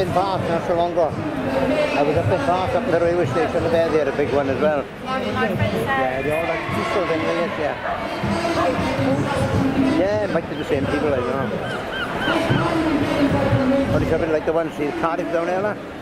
Park not so long ago. I was up in Park, up at the railway station there, they had a big one as well. Yeah, they all like peaceful thing, yeah. Yeah, it might be the same people, I don't know. What is happening like the ones, see Cardiff down there,